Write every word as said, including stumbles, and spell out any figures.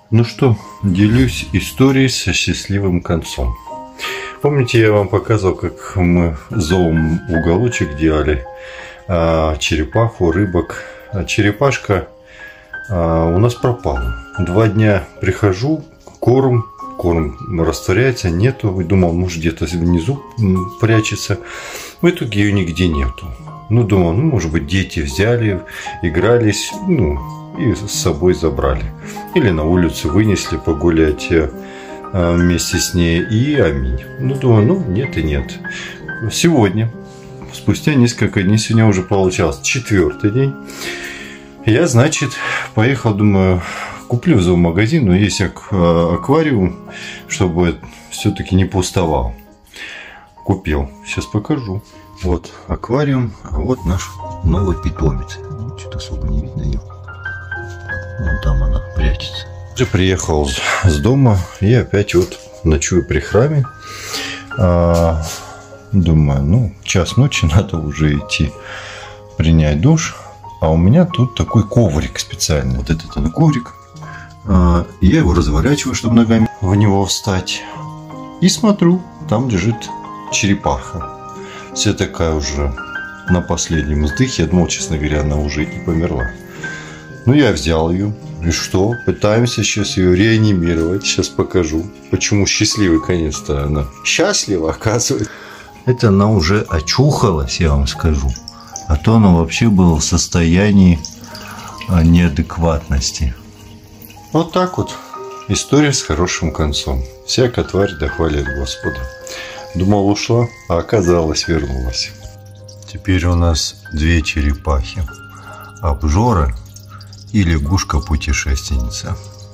Ну что, делюсь историей со счастливым концом. Помните, я вам показывал, как мы зоом уголочек делали, а, черепаху, рыбок. А черепашка а, у нас пропала. Два дня прихожу, корм, корм растворяется, нету. И думал, может, где-то внизу прячется. В итоге ее нигде нету. Ну, думал, ну, может быть, дети взяли, игрались, ну, и с собой забрали. Или на улицу вынесли погулять а, вместе с ней, и аминь. Ну, думаю, ну, нет и нет. Сегодня, спустя несколько дней, сегодня уже получалось четвертый день, я, значит, поехал, думаю, куплю в зоомагазин, но есть аквариум, чтобы все-таки не пустовал. Купил. Сейчас покажу. Вот аквариум, а вот наш новый питомец. Что-то особо не видно ее. Вон там она прячется. Я приехал с дома и опять вот ночую при храме. А, думаю, ну, час ночи, надо уже идти принять душ. А у меня тут такой коврик специальный. Вот этот он коврик. А, я его разворачиваю, чтобы ногами в него встать. И смотрю, там лежит черепаха. Вся такая уже на последнем вздохе. Я думал, честно говоря, она уже и померла. Ну, я взял ее. И что? Пытаемся сейчас ее реанимировать. Сейчас покажу, почему счастливый конец-то она. Счастлива, оказывается. Это она уже очухалась, я вам скажу. А то она вообще была в состоянии неадекватности. Вот так вот. История с хорошим концом. Всякая тварь да хвалит Господа. Думал, ушла, а оказалось, вернулась. Теперь у нас две черепахи. Обжора и лягушка-путешественница.